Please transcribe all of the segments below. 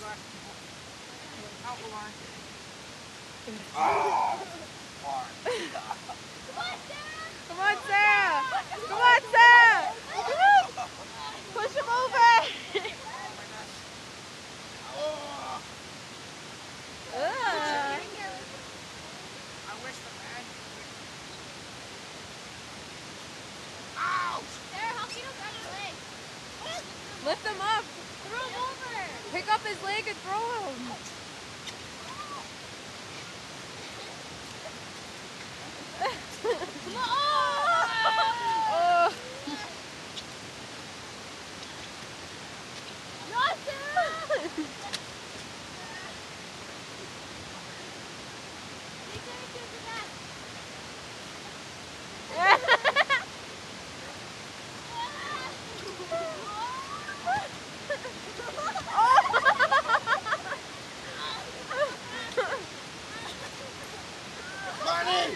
Come on, Sarah! Come on, Sarah! Push him over! I wish the man. Ouch! Sarah, help me to grab your leg. Lift him up! Throw him over. Pick up his leg and throw him! Come on. Oh! Not Sarah. Take Sarah to the back. Money!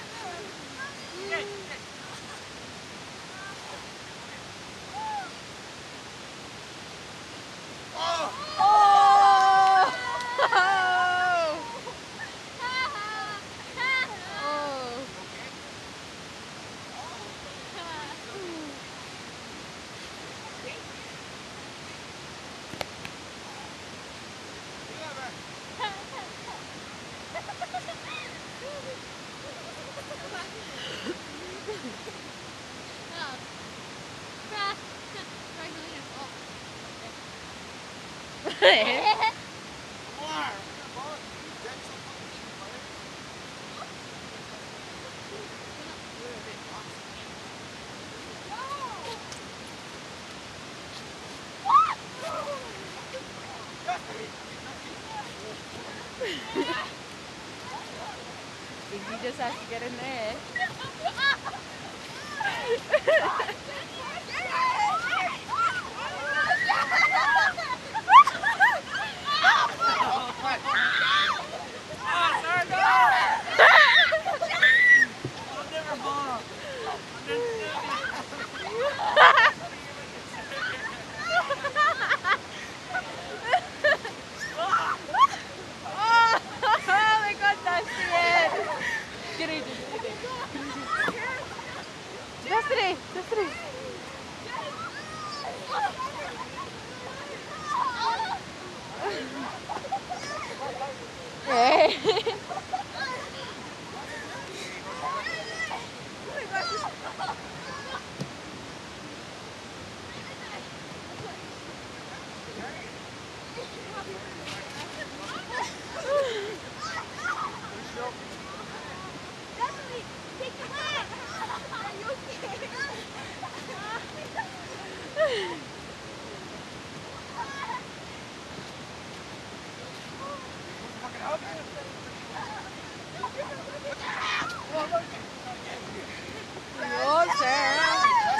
Iggy just has to get in there. Destiny! Destiny! Hey! Oh, Sarah!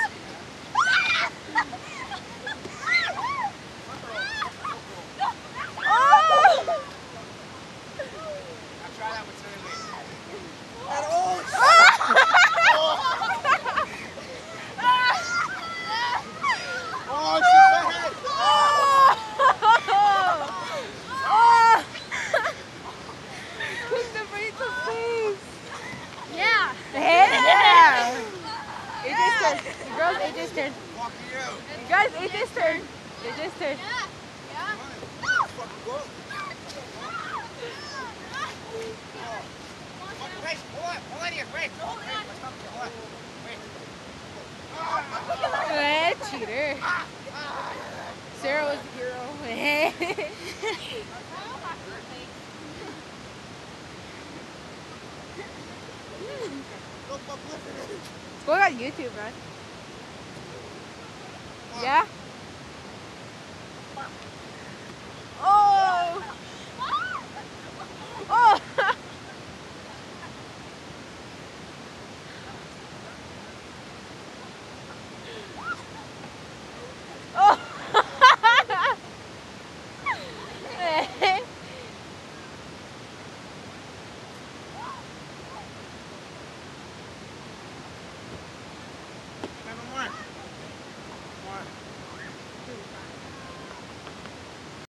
Yeah. Yeah! AJ's turn. The girls, AJ's turn. Walking you. You guys, AJ's turn. AJ's turn. Yeah. Yeah. Fucking go. Wait, hold on here, wait. Hold on. Wait. Cheater. Sarah was the hero. It's going on YouTube, man. Yeah?